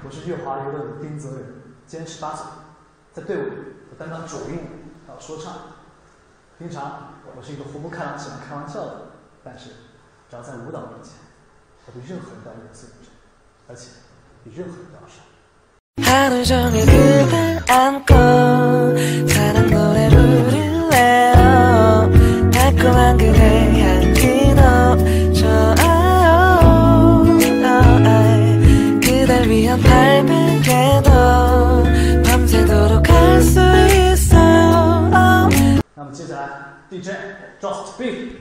我是乐华流的丁泽仁，今年18岁，在队伍里我担当主音还有说唱。平常我是一个活泼开朗、喜欢开玩笑的人，但是只要在舞蹈面前，我比任何人都要严肃认真，而且比任何人都要帅。 하루 종일 그댈 안고 사랑 노래 부를래요 달콤한 그대 향기 너 좋아요 그댈 위한 발베개도 밤새도록 할 수 있어요 那么接下来 DJ Just Beat。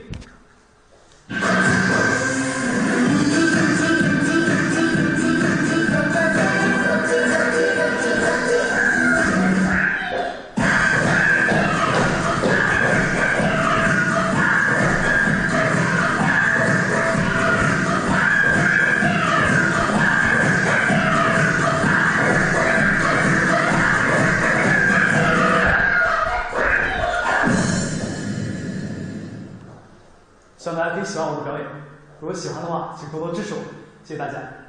希望大家可以喜欢我的表演，如果喜欢的话，请多多支持我，谢谢大家。